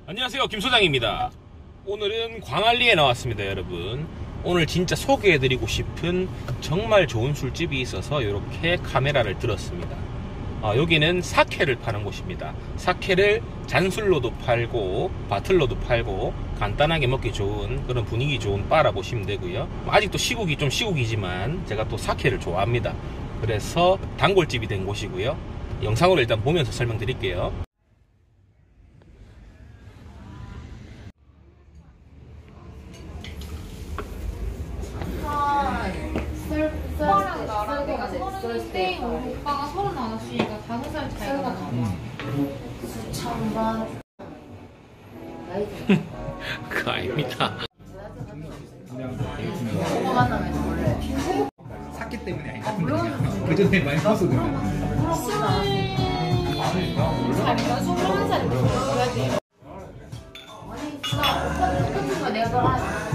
안녕하세요, 김 소장입니다. 오늘은 광안리에 나왔습니다. 여러분, 오늘 진짜 소개해드리고 싶은 정말 좋은 술집이 있어서 이렇게 카메라를 들었습니다. 여기는 사케를 파는 곳입니다. 사케를 잔술로도 팔고 바틀로도 팔고 간단하게 먹기 좋은 그런 분위기 좋은 바라 보시면 되고요. 아직도 시국이 좀 시국이지만 제가 또 사케를 좋아합니다. 그래서 단골집이 된 곳이고요. 영상으로 일단 보면서 설명드릴게요. 오빠랑 나랑 내가 30인데 오빠가 35이니까 5살 차이가 나나. 수천번. 그거 아닙니다. 오빠 만나면 원래 샀기 때문에 아니 같은데 그 전에 많이 먹어서 그래. 20살인가 21살인가 그래야 돼. 아니 진짜 오빠 똑같은 거 내가 더 하지.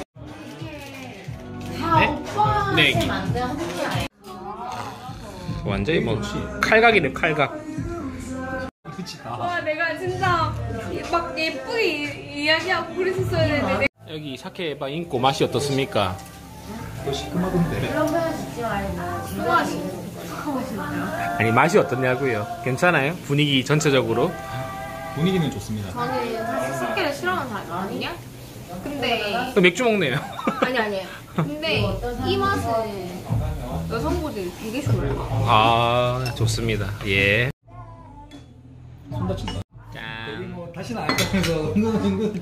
다 오빠한테 만든 한게 아니야. 완전히 뭐 칼각이네, 칼각. 그치. 와, 내가 진짜 막 예쁘게 이야기하고 그랬었어야 되는데. 여기 사케바 인고 맛이 어떻습니까? 너 시큼하던데. 그런 표현 짓지 말고 좋아하시. 아니, 맛이 어떻냐고요? 괜찮아요? 분위기 전체적으로? 분위기는 좋습니다. 저는 사실 숙회를 싫어하는 사람이거든요. 근데 맥주 먹네요. 아니에요. 근데 이 맛은 여성분들이 되게 좋아해요. 아, 좋습니다. 예. 손 다친다. 짠. 뭐 다시는 안 가면서 은근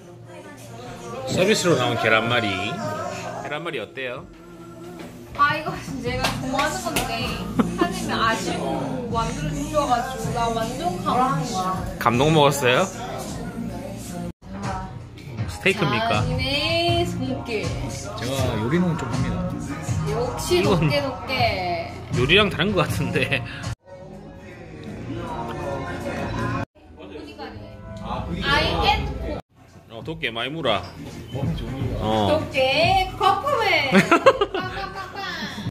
서비스로 나온 계란말이. 계란말이 어때요? 아, 이거 제가 좋아하는 건데 사장님이 아쉬워 만들어 주셔가지고 나 완전 감동. 감동 먹었어요? 스테이크입니까? 아니네, 손길. 제가 요리는 좀 합니다. 역시 이건- 높게. 요리랑 다른 것 같은데. 아이엔 도깨 많이 물어. 몸이 좋은 거. 높게 거품을. 빵빵빵빵.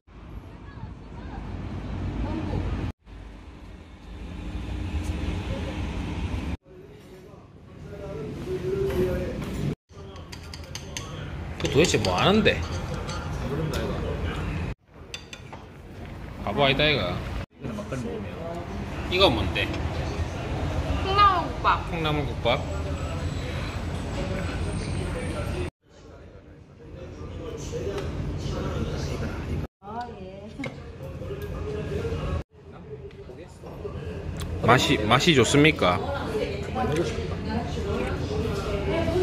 그 도대체 뭐 하는데? 바보 아니다 이가. 이거는 막걸리 먹으면 이건 뭔데? 콩나물국밥. 콩나물국밥? 맛이 좋습니까?